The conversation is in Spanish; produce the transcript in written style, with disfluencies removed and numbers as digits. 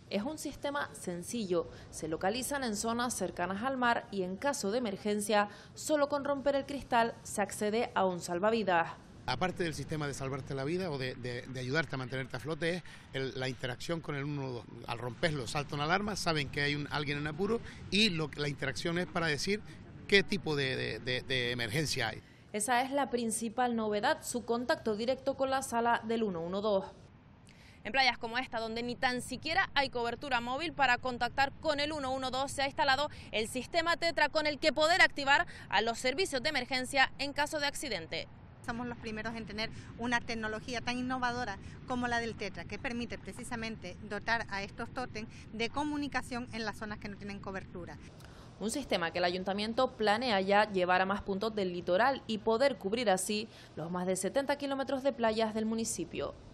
Es un sistema sencillo, se localizan en zonas cercanas al mar y en caso de emergencia, solo con romper el cristal se accede a un salvavidas. Aparte del sistema de salvarte la vida o de ayudarte a mantenerte a flote, es la interacción con el 112. Al romperlo salta una alarma, saben que hay alguien en apuro y la interacción es para decir qué tipo de emergencia hay. Esa es la principal novedad, su contacto directo con la sala del 112. En playas como esta, donde ni tan siquiera hay cobertura móvil para contactar con el 112, se ha instalado el sistema Tetra con el que poder activar a los servicios de emergencia en caso de accidente. Somos los primeros en tener una tecnología tan innovadora como la del Tetra, que permite precisamente dotar a estos tótems de comunicación en las zonas que no tienen cobertura. Un sistema que el ayuntamiento planea ya llevar a más puntos del litoral y poder cubrir así los más de 70 kilómetros de playas del municipio.